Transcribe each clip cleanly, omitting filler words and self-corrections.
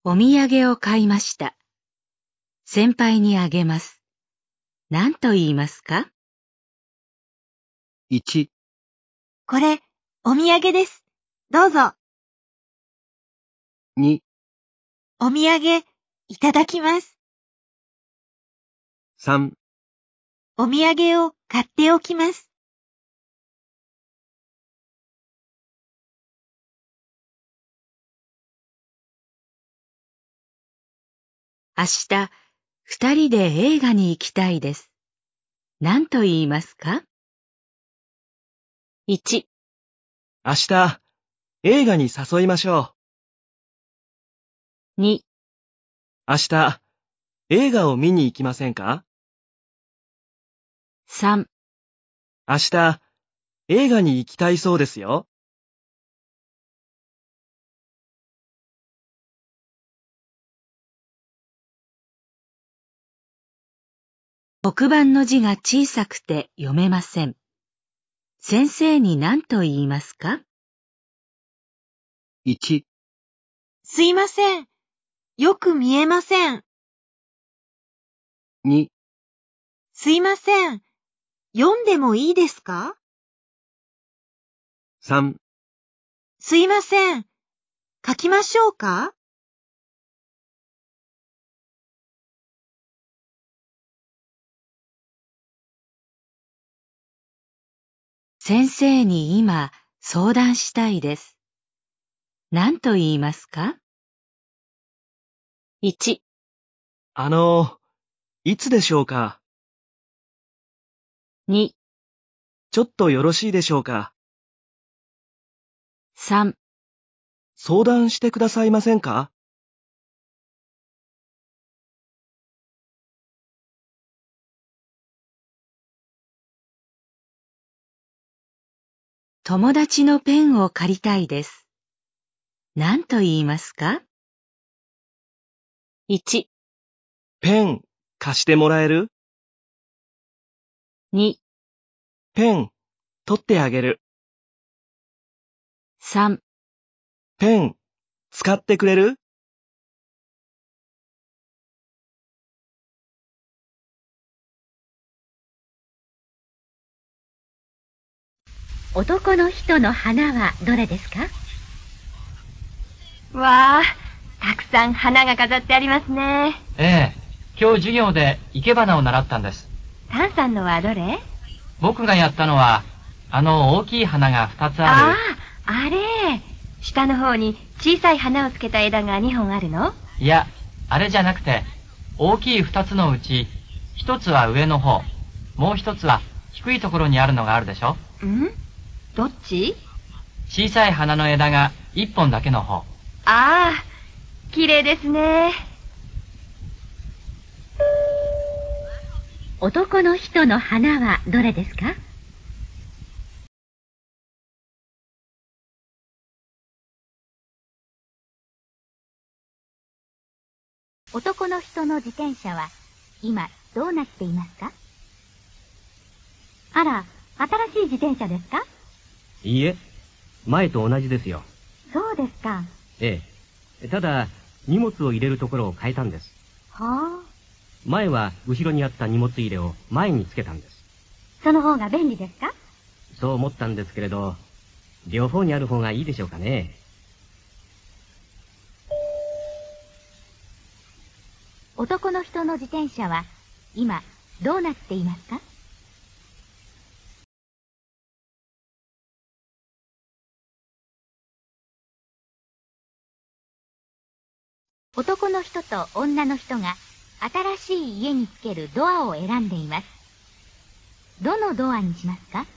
お土産を買いました。先輩にあげます。何と言いますか？ 1、 これ、お土産です。どうぞ。 2、 お土産、いただきます。 3、 お土産を買っておきます。 明日、二人で映画に行きたいです。何と言いますか？ 1、 明日、映画に誘いましょ 2、 う。明日、映画を見に行きませんか？ 3、 明日、映画に行きたいそうですよ。 黒板の字が小さくて読めません。先生に何と言いますか？ 1、 すいません。よく見えません。 2、 すいません。読んでもいいですか？ 3、 すいません。書きましょうか？ 先生に今相談したいです。何と言いますか？ 1、 いつでしょうか？ 2、 ちょっとよろしいでしょうか？ 3、 相談してくださいませんか？ 友達のペンを借りたいです。何と言いますか？ 1、 ペン、貸してもらえる？ 2、 ペン、取ってあげる。 3、 ペン、使ってくれる？ 男の人の花はどれですか？ わあ、たくさん花が飾ってありますね。 ええ、今日授業で生け花を習ったんです。 タンさんのはどれ？ 僕がやったのは、大きい花が2つある。 ああ、あれ。下の方に小さい花をつけた枝が2本あるの？ いや、あれじゃなくて、大きい2つのうち、1つは上の方、もう1つは低いところにあるのがあるでしょ？ ん？どっち？ 小さい花の枝が1本だけの方。 ああ、綺麗ですね。 男の人の花はどれですか？男の人の自転車は今どうなっていますか？あら、新しい自転車ですか？ いいえ、前と同じですよ。 そうですか。 ええ。ただ、荷物を入れるところを変えたんです。 はあ。 前は後ろにあった荷物入れを前につけたんです。 その方が便利ですか？ そう思ったんですけれど、両方にある方がいいでしょうかね。 男の人の自転車は今どうなっていますか？男の人と女の人が新しい家につけるドアを選んでいます。どのドアにしますか？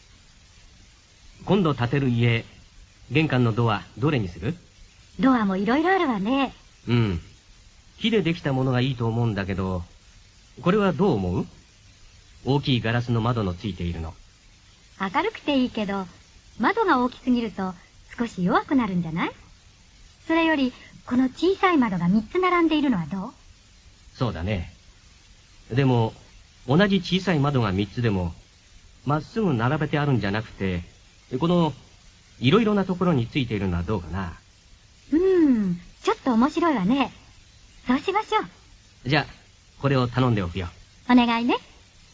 今度建てる家、玄関のドア、どれにする？ ドアもいろいろあるわね。 うん。木でできたものがいいと思うんだけど、これはどう思う？大きいガラスの窓のついているの。 明るくていいけど、窓が大きすぎると少し弱くなるんじゃない？それより、この小さい窓が3つ並んでいるのはどう？ そうだね。でも、同じ小さい窓が3つでも、まっすぐ並べてあるんじゃなくて、この、いろいろなところについているのはどうかな。 ちょっと面白いわね。そうしましょう。 じゃあ、これを頼んでおくよ。 お願いね。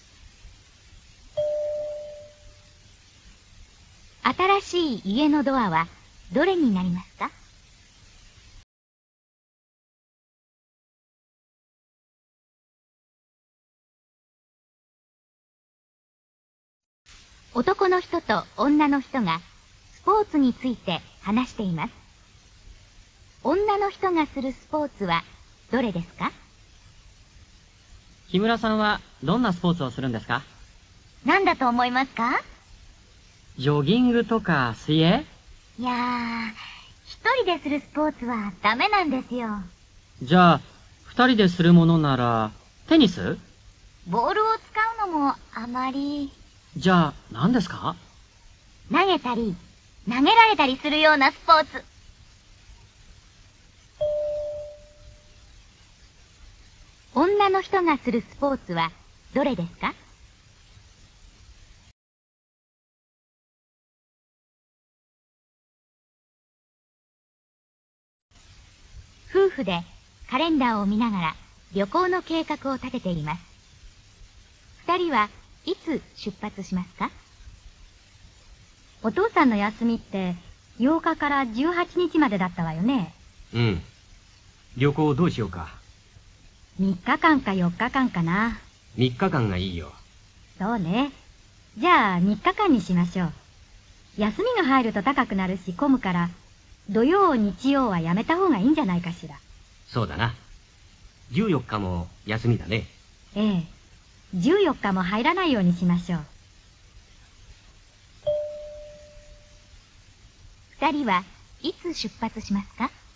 新しい家のドアはどれになりますか？男の人と女の人がスポーツについて話しています。女の人がするスポーツはどれですか？ 木村さんはどんなスポーツをするんですか？ 何だと思いますか？ ジョギングとか水泳？ いやー、一人でするスポーツはダメなんですよ。 じゃあ、二人でするものなら、テニス？ ボールを使うのもあまり。 じゃあ、何ですか？ 投げたり、投げられたりするようなスポーツ。女の人がするスポーツはどれですか？夫婦でカレンダーを見ながら旅行の計画を立てています。二人はいつ出発しますか？お父さんの休みって8日から18日までだったわよね。 うん。旅行どうしようか。 3日間か4日間かな。 3日間がいいよ。 そうね。じゃあ3日間にしましょう。休みが入ると高くなるし混むから、土曜日曜はやめた方がいいんじゃないかしら。 そうだな。14日も休みだね。 ええ。14日も入らないようにしましょう。二人はいつ出発しますか？